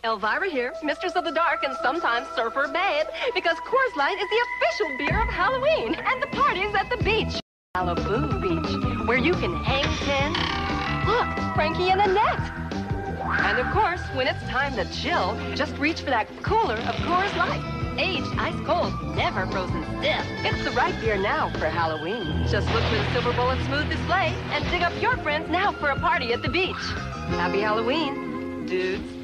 Elvira here, mistress of the dark and sometimes surfer babe, because Coors Light is the official beer of Halloween, and the party's at the beach. Malibu Beach, where you can hang ten. Look, Frankie and Annette. And of course, when it's time to chill, just reach for that cooler of Coors Light. Aged ice cold, never frozen stiff. It's the right beer now for Halloween. Just look for the silver bullet smooth display and dig up your friends now for a party at the beach. Happy Halloween, dudes.